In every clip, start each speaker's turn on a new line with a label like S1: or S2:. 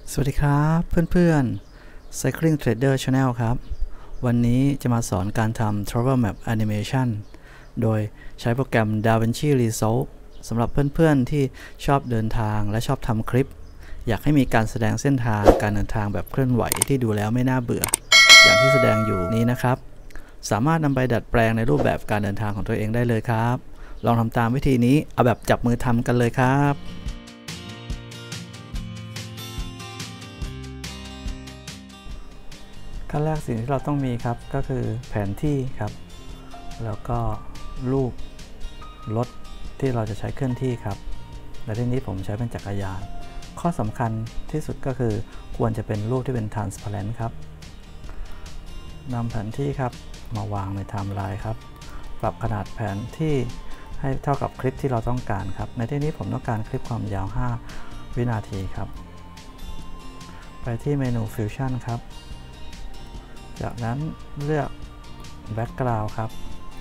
S1: สวัสดีครับเพื่อนๆ Cycling Trader Channel ครับวันนี้จะมาสอนการทำ Travel Map Animation โดยใช้โปรแกรม DaVinci Resolve สำหรับเพื่อนๆที่ชอบเดินทางและชอบทำคลิปอยากให้มีการแสดงเส้นทางการเดินทางแบบเคลื่อนไหวที่ดูแล้วไม่น่าเบื่ออย่างที่แสดงอยู่นี้นะครับสามารถนำไปดัดแปลงในรูปแบบการเดินทางของตัวเองได้เลยครับลองทำตามวิธีนี้เอาแบบจับมือทำกันเลยครับขั้นแรกสิ่งที่เราต้องมีครับก็คือแผนที่ครับแล้วก็รูปรถที่เราจะใช้เคลื่อนที่ครับและที่นี้ผมใช้เป็นจักรยานข้อสำคัญที่สุดก็คือควรจะเป็นรูปที่เป็น transparent ครับนำแผนที่ครับมาวางในไทม์ไลน์ครับปรับขนาดแผนที่ให้เท่ากับคลิปที่เราต้องการครับในที่นี้ผมต้องการคลิปความยาว5วินาทีครับไปที่เมนู Fusion ครับจากนั้นเลือก Background ครับ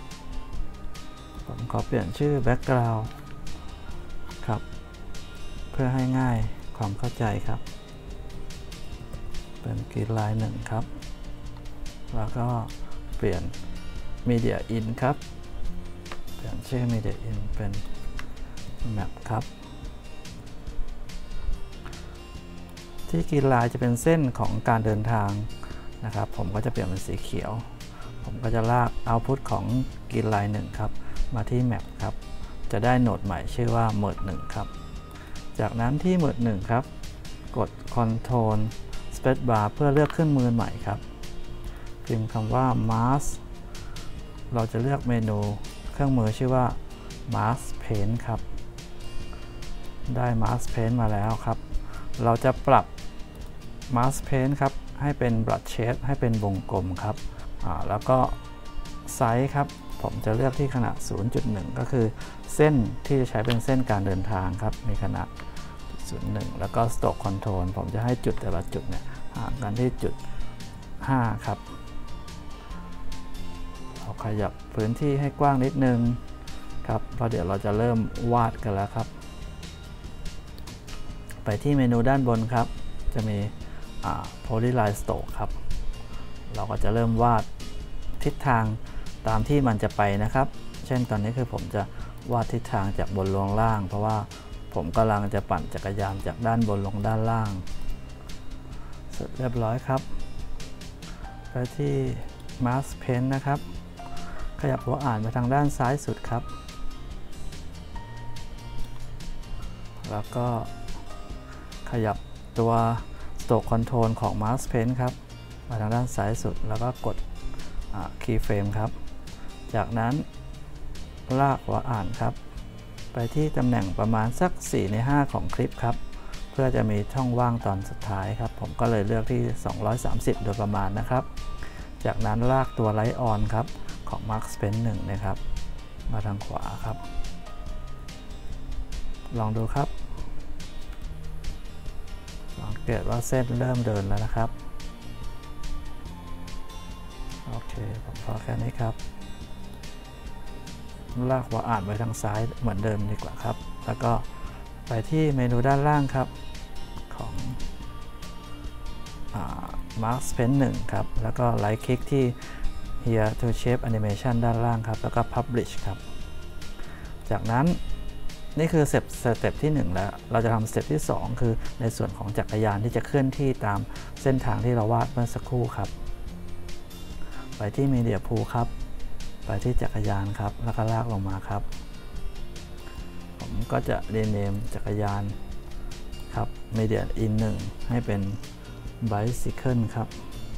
S1: ผมขอเปลี่ยนชื่อ Background ครับเพื่อให้ง่ายความเข้าใจครับเป็นกรีนไลน์1ครับแล้วก็เปลี่ยน Media In ครับเปลี่ยนชื่อ Media In เป็น Map ครับที่กรีนไลน์จะเป็นเส้นของการเดินทางนะครับผมก็จะเปลี่ยนเป็นสีเขียวผมก็จะลาก Output ของกรีนไลน์1ครับมาที่ Map ครับจะได้โหนดใหม่ชื่อว่า Merge 1ครับจากนั้นที่ Merge 1ครับกด Ctrl Space Bar เพื่อเลือกเครื่องมือใหม่ครับพิมพ์คำว่า Mask เราจะเลือกเมนูเครื่องมือชื่อว่า Mask Paint ครับได้ Mask Paint มาแล้วครับเราจะปรับ Mask Paint ครับให้เป็น Brush Shape ให้เป็นวงกลมครับแล้วก็ไซส์ครับผมจะเลือกที่ขนาด 0.1 ก็คือเส้นที่จะใช้เป็นเส้นการเดินทางครับมีขนาด 0.1 แล้วก็ Stroke Control ผมจะให้จุดแต่ละจุดเนี่ยห่างกันที่จุด 5 ครับเราขยับพื้นที่ให้กว้างนิดนึงครับเพราะเดี๋ยวเราจะเริ่มวาดกันแล้วครับไปที่เมนูด้านบนครับจะมีPolyline Stroke ครับเราก็จะเริ่มวาดทิศทางตามที่มันจะไปนะครับเช่นตอนนี้คือผมจะวาดทิศทางจากบนลงล่างเพราะว่าผมกำลังจะปั่นจักรยานจากด้านบนลงด้านล่างเสร็จเรียบร้อยครับไปที่ Mask Paint นะครับขยับหัวอ่านไปทางด้านซ้ายสุดครับแล้วก็ขยับตัว Stroke Control ของ Mask Paint ครับมาทางด้านซ้ายสุดแล้วก็กดKeyframe ครับจากนั้นลากหัวอ่านครับไปที่ตำแหน่งประมาณสัก4 ใน 5ของคลิปครับเพื่อจะมีช่องว่างตอนสุดท้ายครับผมก็เลยเลือกที่230โดยประมาณนะครับจากนั้นลากตัว Light On ครับของ Mask Paint 1นะครับมาทางขวาครับลองดูครับสังเกตว่าเส้นเริ่มเดินแล้วนะครับโอเคผมพอแค่นี้ครับลากหัวอ่านไปทางซ้ายเหมือนเดิมดีกว่าครับแล้วก็ไปที่เมนูด้านล่างครับของMask Paint 1ครับแล้วก็ไลท์คลิกที่ Here to Shape Animation ด้านล่างครับแล้วก็ Publish ครับจากนั้นนี่คือสเต็ปที่1แล้วเราจะทำสเต็ปที่2คือในส่วนของจักรยานที่จะเคลื่อนที่ตามเส้นทางที่เราวาดเมื่อสักครู่ครับไปที่ Media Pool ครับไปที่จักรยานครับแล้วก็ลากลงมาครับผมก็จะรีเนมจักรยานครับ Media In 1ให้เป็น Bicycle ครับ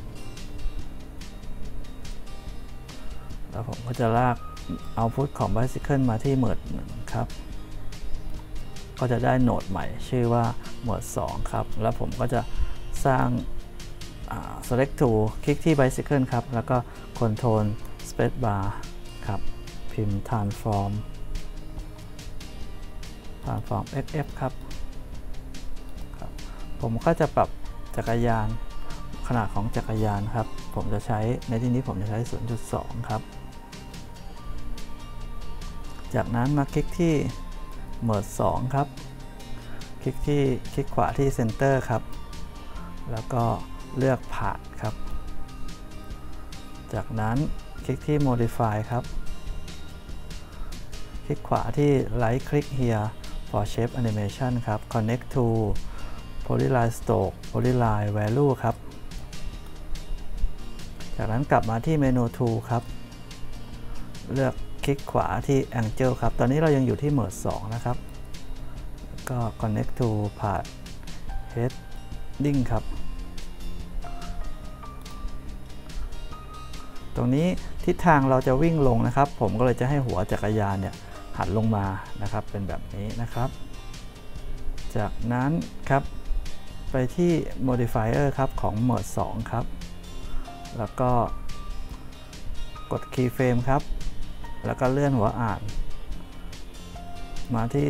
S1: แล้วผมก็จะลาก Output ของ Bicycle มาที่ Merge 1ครับก็จะได้โหนดใหม่ชื่อว่า Merge 2ครับแล้วผมก็จะสร้างSelect Tool คลิกที่ Bicycle ครับแล้วก็ Control Space Bar ครับพิมพ์ Transform XF ครับผมก็จะปรับจักรยานขนาดของจักรยานครับผมจะใช้ในที่นี้ผมจะใช้ 0.2 ครับจากนั้นมาคลิกที่ Merge 2ครับคลิกขวาที่ Center ครับแล้วก็เลือกผ่านครับจากนั้นคลิกที่ modify ครับคลิกขวาที่ right click here for shape animation ครับ connect to polyline stroke polyline value ครับจากนั้นกลับมาที่เมนู tool ครับเลือกคลิกขวาที่ angle ครับตอนนี้เรายังอยู่ที่ merge 2 นะครับก็ connect to path heading ครับตรงนี้ทิศทางเราจะวิ่งลงนะครับผมก็เลยจะให้หัวจักรยานเนี่ยหันลงมานะครับเป็นแบบนี้นะครับจากนั้นครับไปที่ modifier ครับของ merge 2 ครับแล้วก็กด keyframe ครับแล้วก็เลื่อนหัวอ่านมาที่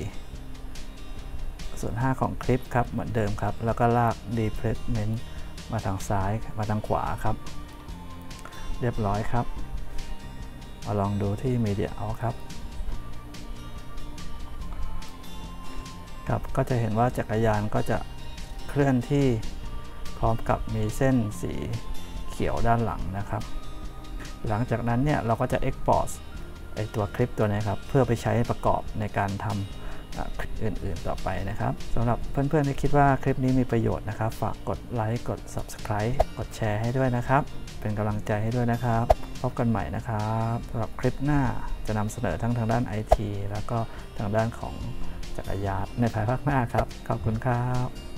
S1: 4/5 ของคลิปครับเหมือนเดิมครับแล้วก็ลาก deplacement มาทางซ้ายมาทางขวาครับเรียบร้อยครับมาลองดูที่ Media Out ครับก็จะเห็นว่าจักรยานก็จะเคลื่อนที่พร้อมกับมีเส้นสีเขียวด้านหลังนะครับหลังจากนั้นเนี่ยเราก็จะ Export ตัวคลิปตัวนี้ครับเพื่อไปใช้ประกอบในการทำคลิปอื่นๆต่อไปนะครับสำหรับเพื่อนๆที่คิดว่าคลิปนี้มีประโยชน์นะครับฝากกดไลค์กด Subscribe กดแชร์ให้ด้วยนะครับเป็นกำลังใจให้ด้วยนะครับพบกันใหม่นะครับสำหรับคลิปหน้าจะนำเสนอทั้งทางด้าน IT แล้วก็ทางด้านของจักรยานในภายภาคหน้าครับขอบคุณครับ